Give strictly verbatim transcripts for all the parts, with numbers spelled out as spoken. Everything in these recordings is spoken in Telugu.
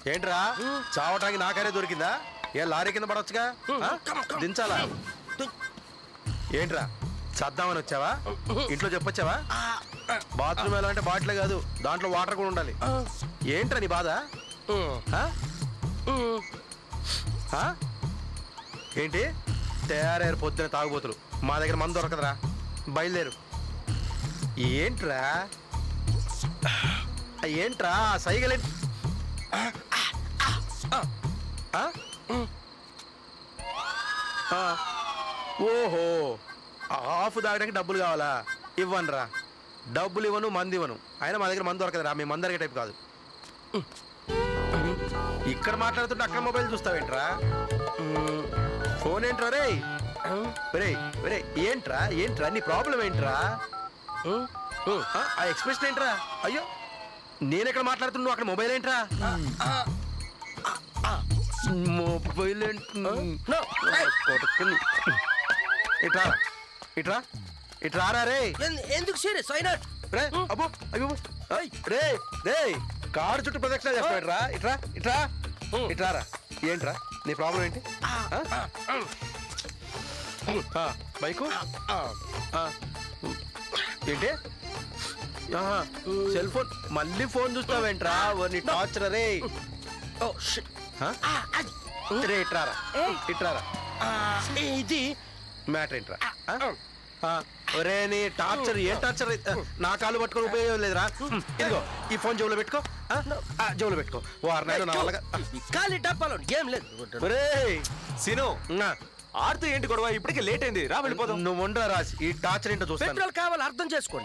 ఏంట్రా చావటానికి నాకరే దొరికిందా? ఏ లారీ కింద పడవచ్చుగా, దించాలా? ఏంట్రా చద్దామని వచ్చావా? ఇంట్లో చెప్పొచ్చావా? బాత్రూమ్ ఎలా అంటే బాటిలే కాదు, దాంట్లో వాటర్ కూడా ఉండాలి. ఏంట్రా నీ బాధ? ఏంటి తయారయ్యారు పొద్దున తాగుబోతులు? మా దగ్గర మందు దొరకదురా, బయలుదేరు. ఏంట్రా ఏంట్రా సైగలే? ఓహో, హాఫ్ తాగడానికి డబ్బులు కావాలా? ఇవ్వను రా, డబ్బులు ఇవ్వను, మంది ఇవ్వను. అయినా మా దగ్గర మందు దొరకదురా, మీ మందు దొరికే టైప్ కాదు. ఇక్కడ మాట్లాడుతుంటే అక్కడ మొబైల్ చూస్తావేంట్రా? ఫోన్ ఏంట్రా రే? రే రే ఏంట్రా ఏంట్రా నీ ప్రాబ్లం ఏంట్రా? ఆ ఎక్స్ప్రెషన్ ఏంట్రా? అయ్యో నేనెక్కడ మాట్లాడుతున్నా, అక్కడ మొబైల్ ఏంట్రా? మొబైల్ ఇట్రా ఇట్రా ఇట్రారా రే. ఎందుకు సీరియస్ అయినా? రే అబ్బో అయ్యో రే రే కారు చుట్టూ ప్రదక్షిణ చేస్తారా? ఇట్రా ఇట్రా ఇట్రారా. ఏంట్రా నీ ప్రాబ్లం ఏంటి? బైకు ఏంటి? సెల్ ఫోన్ మళ్ళీ ఫోన్ చూస్తావేంట్రా? నీ టార్చర్ రే. రే ఇట్రారా ఇట్రారా. ఇది మ్యాటర్ ఏంట్రా? ఒరే నీ టార్చర్ ఏ టార్చర్? నా కాలు పట్టుకొని ఉపయోగం లేదురా. ఇదిగో ఈ ఫోన్ జోబులో పెట్టుకో, జోబులో పెట్టుకో. వారు నా వాళ్ళగా ఖాళీ డబ్బాలో ఏం లేదు. ఒరే సీను ఆడుతూ ఏంటి గొడవ? ఇప్పటికే లేట్ అయింది, రా వెళ్ళిపోదాం. నువ్వు ఉండరా రాసి, ఈ టార్చర్ ఏంటో చూస్తాను. పెట్రోల్ కావాలి, అర్థం చేసుకోండి.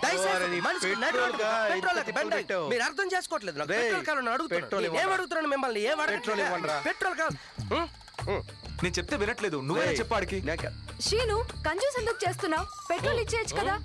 మీరు అర్థం చేసుకోవట్లేదు. పెట్రోల్ కావాలని అడుగుతున్నాను. ఏం అడుగుతున్నాను మిమ్మల్ని? ఏం పెట్రోల్ ఇవ్వండి. పెట్రోల్ కావాలి. నేను చెప్తే వినట్లేదు, నువ్వే చెప్పాడికి. శ్రీను కంజూస్ ఎందుకు చేస్తున్నావు? పెట్రోల్ ఇచ్చేయచ్చు కదా.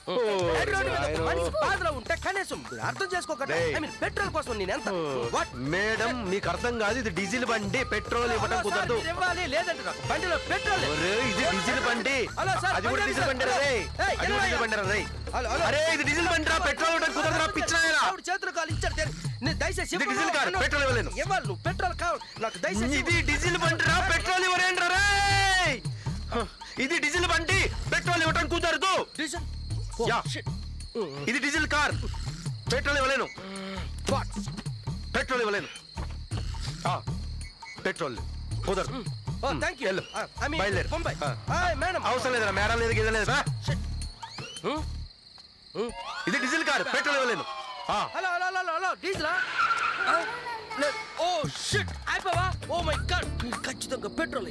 బాధలో ఉంటే కనీసం అర్థం చేసుకోకండి. పెట్రోల్ కోసం నేను ఎంత? మేడం మీకు అర్థం కాదు, ఇది డీజిల్ బండి, పెట్రోల్ ఇవ్వడం కుదరదు. ఇవ్వాలి లేదంటే నాకు బండిలో పెట్రోల్. ఇది డీజిల్ బండి, అది కూడా డీజిల్ బండి రే. అది కూడా డీజిల్ బండి రే. అరే ఇది డీజిల్ బండి రా, పెట్రోల్ ఇవ్వడం కుదరదురా పిచ్చినాయనా. చేతులు కాలు ఇచ్చారు, దయచేసి ఇది డీజిల్ కాదు, పెట్రోల్ ఇవ్వలేను. ఇవ్వాలి నువ్వు పెట్రోల్ కావాలి నాకు దయచేసి. ఇది డీజిల్ బండి రా, పెట్రోల్ ఇవ్వలేను రే. ఇది డీజిల్ బండి, పెట్రోల్ ఇవ్వడం కుదరదు. డీజిల్ ఇది డీజిల్ కార్, పెట్రోల్ ఇవ్వలేను. పెట్రోల్ ఇవ్వలేను, పెట్రోల్ కుదరదు. బయలుదేరు. అవసరం లేదురా, మేడం లేదు గిజ లేదు. ఇది డీజిల్ కార్, పెట్రోల్ ఇవ్వలేను. Hello hello hello hello diesel. Oh shit అయిపోవా. ఓ మై గాడ్, ఖచ్చితంగా పెట్రోల్.